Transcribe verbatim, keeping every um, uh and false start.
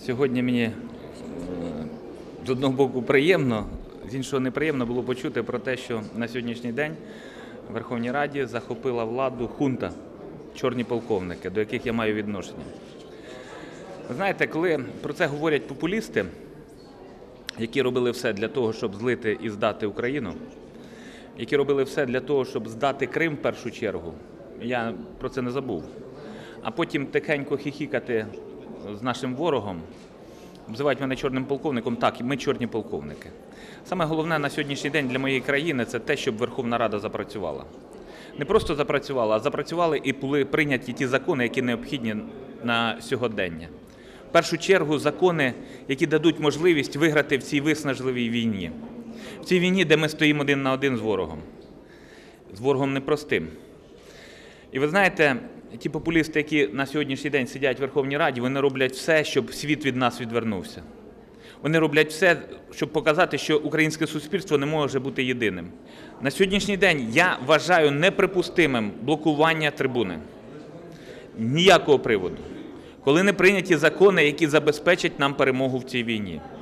Сьогодні мені з одного боку приємно, з іншого неприємно було почути про те, що на сьогоднішній день в Верховній Раді захопила владу хунта, чорні полковники, до яких я маю відношення. Ви знаєте, коли про це говорять популісти, які робили все для того, щоб злити і здати Україну, які робили все для того, щоб здати Крим в першу чергу, я про це не забув, а потім тихенько хіхікати з нашим ворогом, обзивають мене чорним полковником. Так, ми чорні полковники. Саме головне на сьогоднішній день для моєї країни – це те, щоб Верховна Рада запрацювала. Не просто запрацювала, а запрацювали і були прийняті ті закони, які необхідні на сьогодення. В першу чергу закони, які дадуть можливість виграти в цій виснажливій війні. В цій війні, де ми стоїмо один на один з ворогом. З ворогом непростим. І ви знаєте, ті популісти, які на сьогоднішній день сидять в Верховній Раді, вони роблять все, щоб світ від нас відвернувся. Вони роблять все, щоб показати, що українське суспільство не може бути єдиним. На сьогоднішній день я вважаю неприпустимим блокування трибуни. Ніякого приводу. Коли не прийняті закони, які забезпечать нам перемогу в цій війні.